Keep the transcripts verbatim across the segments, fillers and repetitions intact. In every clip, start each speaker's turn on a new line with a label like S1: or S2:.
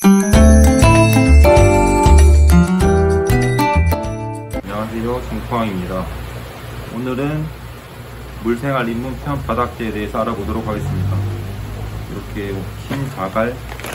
S1: 안녕하세요, 김포항입니다. 오늘은 물생활 입문 편 바닥재에 대해서 알아보도록 하겠습니다. 이렇게 흰 자갈,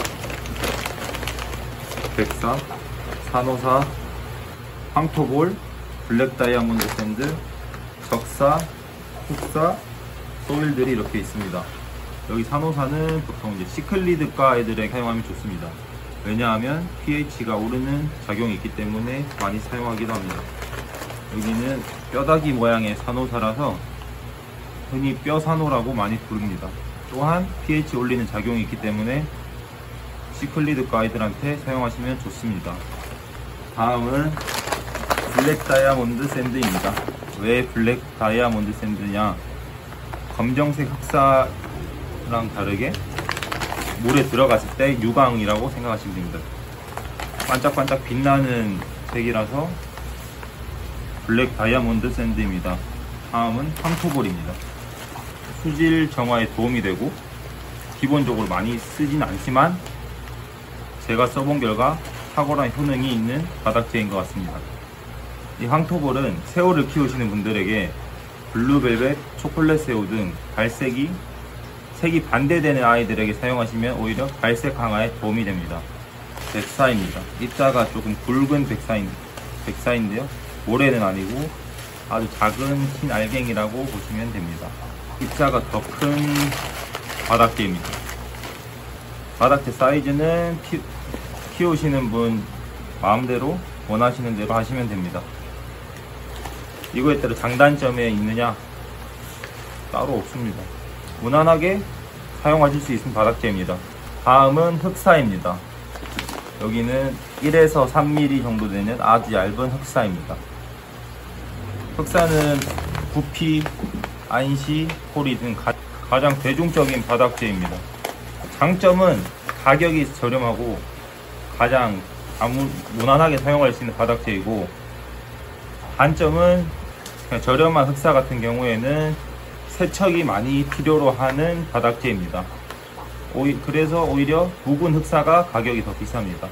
S1: 백사, 산호사, 황토볼, 블랙 다이아몬드 샌드, 적사, 흑사, 소일들이 이렇게 있습니다. 여기 산호사는 보통 이제 시클리드과 애들에게 사용하면 좋습니다. 왜냐하면 pH가 오르는 작용이 있기 때문에 많이 사용하기도 합니다. 여기는 뼈다귀 모양의 산호사라서 흔히 뼈산호라고 많이 부릅니다. 또한 pH 올리는 작용이 있기 때문에 시클리드과 아이들한테 사용하시면 좋습니다. 다음은 블랙 다이아몬드 샌드입니다. 왜 블랙 다이아몬드 샌드냐? 검정색 흑사랑 다르게 물에 들어갔을 때 유광이라고 생각하시면 됩니다. 반짝반짝 빛나는 색이라서 블랙 다이아몬드 샌드입니다. 다음은 황토볼입니다. 수질 정화에 도움이 되고 기본적으로 많이 쓰진 않지만 제가 써본 결과 탁월한 효능이 있는 바닥재인 것 같습니다. 이 황토볼은 새우를 키우시는 분들에게 블루벨벳, 초콜릿 새우 등 발색이 색이 반대되는 아이들에게 사용하시면 오히려 발색 강화에 도움이 됩니다. 백사입니다. 입자가 조금 굵은 백사인, 백사인데요. 모래는 아니고 아주 작은 흰 알갱이라고 보시면 됩니다. 입자가 더 큰 바닥재입니다. 바닥재 사이즈는 키, 키우시는 분 마음대로 원하시는 대로 하시면 됩니다. 이거에 따라 장단점이 있느냐? 따로 없습니다. 무난하게 사용하실 수 있는 바닥재입니다. 다음은 흑사입니다. 여기는 일에서 삼 밀리미터 정도 되는 아주 얇은 흑사입니다. 흑사는 구피, 안시, 포리 등 가, 가장 대중적인 바닥재입니다. 장점은 가격이 저렴하고 가장 아무, 무난하게 사용할 수 있는 바닥재이고, 단점은 그냥 저렴한 흑사 같은 경우에는 세척이 많이 필요로 하는 바닥재입니다. 오히, 그래서 오히려 묵은 흑사가 가격이 더 비쌉니다.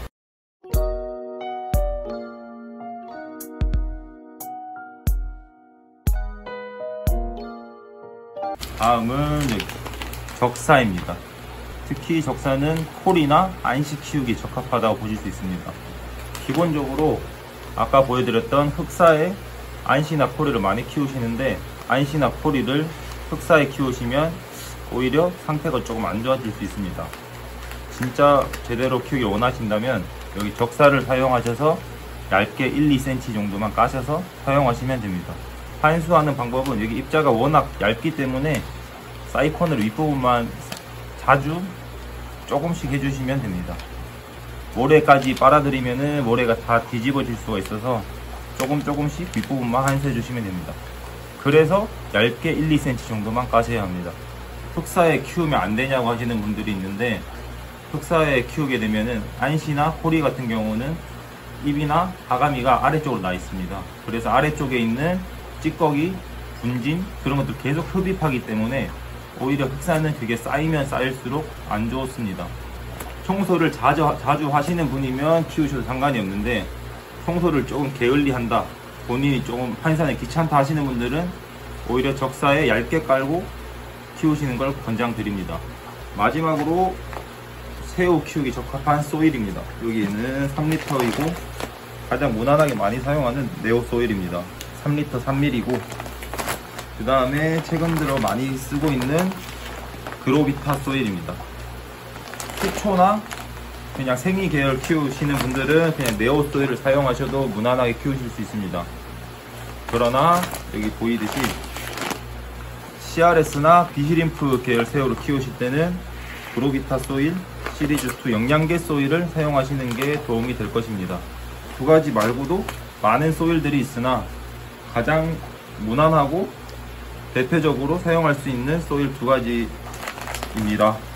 S1: 다음은 적사입니다. 특히 적사는 콜이나 안시 키우기 적합하다고 보실 수 있습니다. 기본적으로 아까 보여드렸던 흑사에 안시나 포리를 많이 키우시는데, 안시나 포리를 흑사에 키우시면 오히려 상태가 조금 안 좋아질 수 있습니다. 진짜 제대로 키우기 원하신다면 여기 적사를 사용하셔서 얇게 일, 이 센티미터 정도만 까셔서 사용하시면 됩니다. 환수하는 방법은 여기 입자가 워낙 얇기 때문에 사이콘을 윗부분만 자주 조금씩 해주시면 됩니다. 모래까지 빨아들이면 모래가 다 뒤집어질 수가 있어서 조금 조금씩 윗부분만 환수해 주시면 됩니다. 그래서 얇게 일, 이 센티미터 정도만 까셔야 합니다. 흑사에 키우면 안 되냐고 하시는 분들이 있는데, 흑사에 키우게 되면은 안시나 포리 같은 경우는 입이나 아가미가 아래쪽으로 나 있습니다. 그래서 아래쪽에 있는 찌꺼기, 분진 그런 것들 계속 흡입하기 때문에 오히려 흑사는 그게 쌓이면 쌓일수록 안 좋습니다. 청소를 자주, 자주 하시는 분이면 키우셔도 상관이 없는데, 청소를 조금 게을리 한다, 본인이 조금 환산에 귀찮다 하시는 분들은 오히려 적사에 얇게 깔고 키우시는 걸 권장드립니다. 마지막으로 새우 키우기 적합한 소일입니다. 여기는 삼 리터이고 가장 무난하게 많이 사용하는 네오 소일입니다. 삼 리터 삼 밀리미터이고, 그 다음에 최근 들어 많이 쓰고 있는 그로비타 소일입니다. 수초나 그냥 생이 계열 키우시는 분들은 그냥 네오 소일을 사용하셔도 무난하게 키우실 수 있습니다. 그러나 여기 보이듯이 씨알에스나 비시림프 계열 새우를 키우실 때는 그로비타 소일 시리즈 투 영양계 소일을 사용하시는 게 도움이 될 것입니다. 두 가지 말고도 많은 소일들이 있으나 가장 무난하고 대표적으로 사용할 수 있는 소일 두 가지입니다.